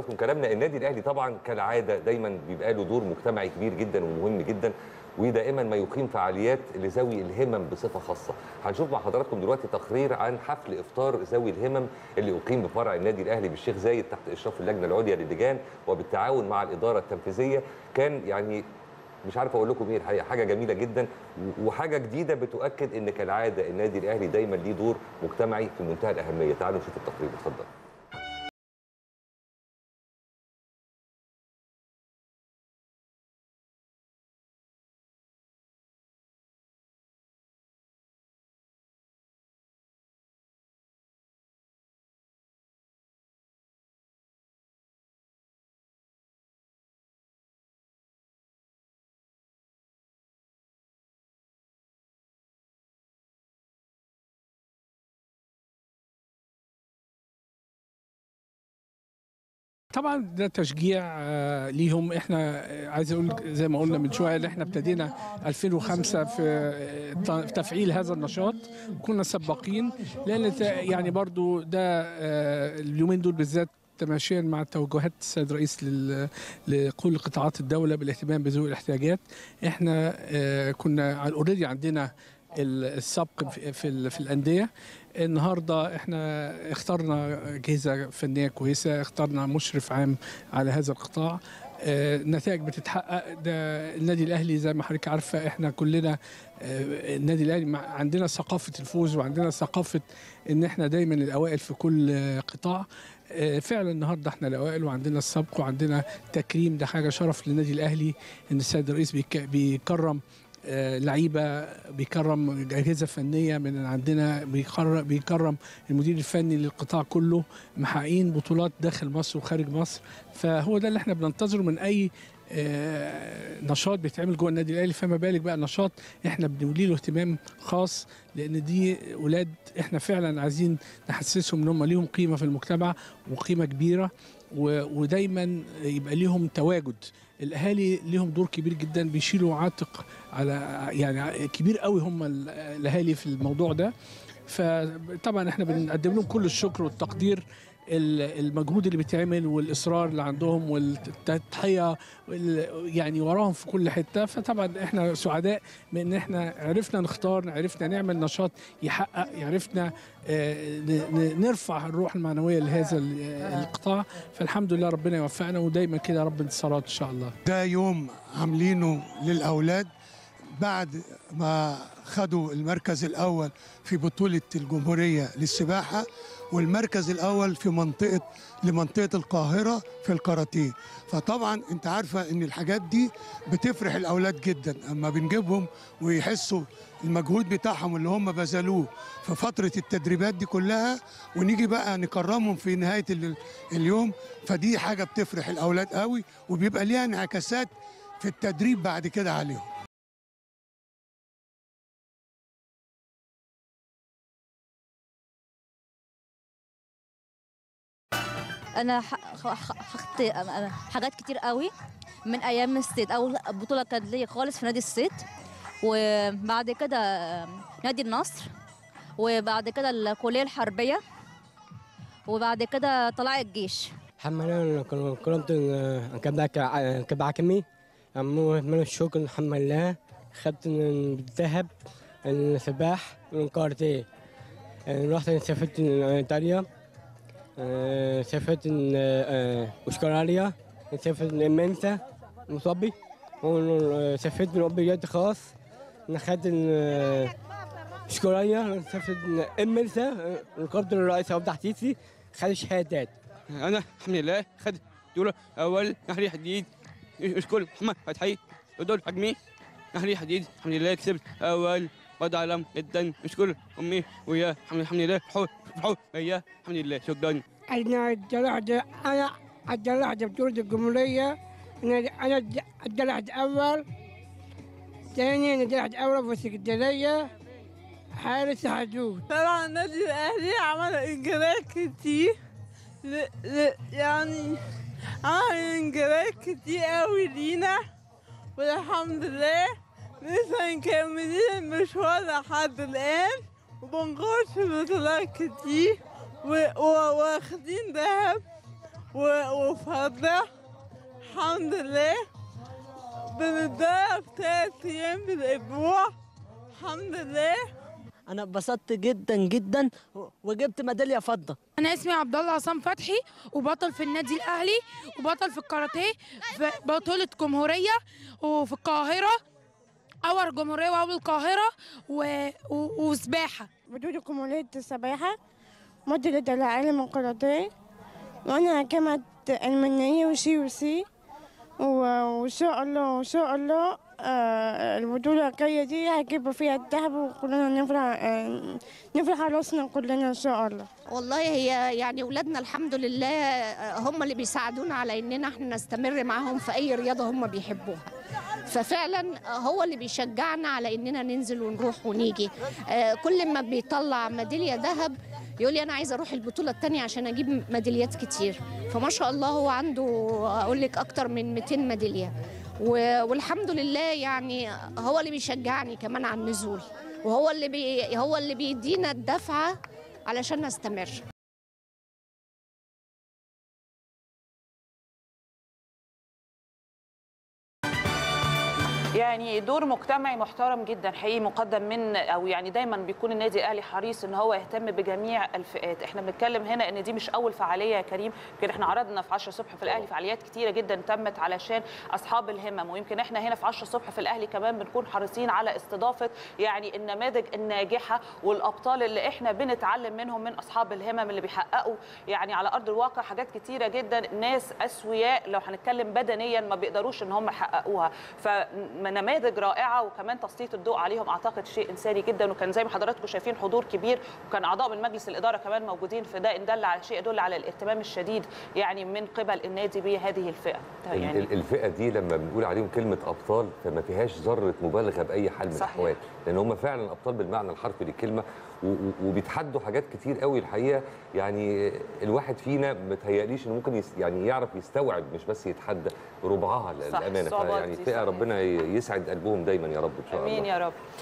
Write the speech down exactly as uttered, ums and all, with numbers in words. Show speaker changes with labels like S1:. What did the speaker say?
S1: حضراتكم كلامنا. النادي الاهلي طبعا كالعاده دايما بيبقى له دور مجتمعي كبير جدا ومهم جدا، ودائما ما يقيم فعاليات لذوي الهمم بصفه خاصه. هنشوف مع حضراتكم دلوقتي تقرير عن حفل افطار ذوي الهمم اللي اقيم بفرع النادي الاهلي بالشيخ زايد تحت اشراف اللجنه العليا للجان وبالتعاون مع الاداره التنفيذيه. كان يعني مش عارف اقول لكم ايه، الحقيقه حاجه جميله جدا وحاجه جديده بتؤكد ان كالعاده النادي الاهلي دايما ليه دور مجتمعي في منتهى الاهميه. تعالوا نشوف التقرير، اتفضل.
S2: طبعا ده تشجيع ليهم. احنا عايز اقول زي ما قلنا من شويه ان احنا ابتدينا ألفين وخمسة في تفعيل هذا النشاط، كنا سباقين لان يعني برضو ده اليومين دول بالذات تماشيا مع توجهات السيد الرئيس لكل قطاعات الدوله بالاهتمام بذوي الاحتياجات. احنا كنا اوريدي عندنا السبق في في الانديه. النهارده احنا اخترنا اجهزه فنيه كويسه، اخترنا مشرف عام على هذا القطاع. النتائج بتتحقق. ده النادي الاهلي زي ما حضرتك عارفه احنا كلنا النادي الاهلي عندنا ثقافه الفوز وعندنا ثقافه ان احنا دايما الاوائل في كل قطاع. فعلا النهارده احنا الاوائل وعندنا السبق وعندنا تكريم. ده حاجه شرف للنادي الاهلي ان السيد الرئيس بيكرم لعيبه، بيكرم اجهزه فنيه من عندنا، بيكرم المدير الفني للقطاع كله، محققين بطولات داخل مصر وخارج مصر. فهو ده اللي احنا بننتظره من اي نشاط بيتعمل جوه النادي الاهلي، فما بالك بقى نشاط احنا بنولي له اهتمام خاص، لان دي اولاد احنا فعلا عايزين نحسسهم ان هم ليهم قيمه في المجتمع وقيمه كبيره، ودايما يبقى ليهم تواجد. الاهالي ليهم دور كبير جدا، بيشيلوا عاتق على يعني كبير قوي هم الاهالي في الموضوع ده. فطبعا احنا بنقدم لهم كل الشكر والتقدير، المجهود اللي بيتعمل والاصرار اللي عندهم والتضحيه يعني وراهم في كل حته. فطبعا احنا سعداء بان احنا عرفنا نختار، عرفنا نعمل نشاط يحقق، عرفنا نرفع الروح المعنويه لهذا القطاع. فالحمد لله ربنا يوفقنا ودايما كده يا رب انتصارات ان شاء الله.
S3: ده يوم عاملينه للاولاد بعد ما خدوا المركز الأول في بطولة الجمهورية للسباحة والمركز الأول في منطقة لمنطقة القاهرة في الكاراتيه. فطبعا انت عارفة ان الحاجات دي بتفرح الأولاد جدا اما بنجيبهم ويحسوا المجهود بتاعهم اللي هم بذلوه في فترة التدريبات دي كلها، ونيجي بقى نكرمهم في نهاية اليوم. فدي حاجة بتفرح الأولاد قوي وبيبقى ليها انعكاسات في التدريب بعد كده عليهم.
S4: انا خدت حاجات كتير قوي من ايام الصيد. اول بطوله كانت ليا خالص في نادي الصيد، وبعد كده نادي النصر، وبعد كده الكليه الحربيه، وبعد كده طلع الجيش.
S5: الحمد كرمت كبع كمي من الشكر الحمد لله. خدت الذهب السباح والكاراتيه. رحت سافرت ايطاليا، سافرت استراليا، سافرت النمسا مصبي، وسافرت الاولمبياد خاص. خدت استراليا، سافرت النمسا. القبض الرئيس عبد الحسيسي خد شهادات.
S6: انا الحمد لله خدت دور اول نهري حديد اشكر محمد فتحي ودور حجمي نهري حديد. الحمد لله كسبت اول وضع علم جدا. اشكر امي ويا الحمد لله فرحوا فرحوا ويا الحمد لله. شكرا.
S7: انا اتدلعت انا اتدلعت بطولة الجمهورية. انا اتدلعت اول، ثاني انا اتدلعت اول في السكرتارية حارس حدود.
S8: طبعا النادي الاهلي عمل انجازات كتير، ل... ل... يعني عمل انجازات كتير قوي لينا، والحمد لله لسه مكملين المشوار لحد الان وبنخش بطولات كتير واخدين ذهب وفضة. الحمد لله. بنتدرب تلات أيام بالأسبوع. الحمد لله.
S9: أنا اتبسطت جدا جدا وجبت ميدالية فضة.
S10: أنا اسمي عبد الله عصام فتحي وبطل في النادي الأهلي وبطل في الكاراتيه في بطولة جمهورية وفي القاهرة، أول جمهورية وأول القاهرة و... و... وسباحة.
S7: بطولة جمهورية السباحة، مدرب العالم الكاراتيه، وأنا حكمت المنية وشي وسي، وإن شاء الله وإن شاء الله آه البطولة الجاية دي هجيب فيها الذهب وكلنا نفرح آه نفرح على راسنا كلنا إن شاء الله.
S11: والله هي يعني أولادنا الحمد لله هم اللي بيساعدونا على إننا احنا نستمر معاهم في أي رياضة هم بيحبوها، ففعلا هو اللي بيشجعنا على إننا ننزل ونروح ونيجي. آه كل ما بيطلع ميدالية ذهب يقول لي أنا عايزة أروح البطولة التانية عشان أجيب ميداليات كتير، فما شاء الله هو عنده أقول لك أكتر من مئتين ميدالية، والحمد لله يعني هو اللي بيشجعني كمان على النزول، وهو اللي بي هو اللي بيدينا الدفعة علشان نستمر.
S12: يعني دور مجتمعي محترم جدا حقيقي مقدم من او يعني دايما بيكون النادي الاهلي حريص ان هو يهتم بجميع الفئات. احنا بنتكلم هنا ان دي مش اول فعاليه يا كريم، يمكن احنا عرضنا في عشرة الصبح في الاهلي فعاليات كتيره جدا تمت علشان اصحاب الهمم، ويمكن احنا هنا في عشرة الصبح في الاهلي كمان بنكون حريصين على استضافه يعني النماذج الناجحه والابطال اللي احنا بنتعلم منهم، من اصحاب الهمم اللي بيحققوا يعني على ارض الواقع حاجات كتيره جدا، ناس اسوياء لو هنتكلم بدنيا ما بيقدروش ان هم يحققوها، ف نماذج رائعه وكمان تسليط الضوء عليهم اعتقد شيء انساني جدا. وكان زي ما حضراتكم شايفين حضور كبير، وكان اعضاء من مجلس الاداره كمان موجودين، فده ان دل على شيء يدل على الاهتمام الشديد يعني من قبل النادي بهذه الفئه.
S1: يعني الفئه دي لما بنقول عليهم كلمه ابطال فما فيهاش ذره مبالغه باي حال من الاحوال، لان هم فعلا ابطال بالمعنى الحرفي للكلمه، وبيتحدوا حاجات كتير قوي الحقيقه. يعني الواحد فينا متهيأليش انه ممكن يعني يعرف يستوعب، مش بس يتحدى ربعها الامانه. يعني فئه ربنا يسعد قلبهم دايما يا رب ان شاء الله.
S12: امين يا رب.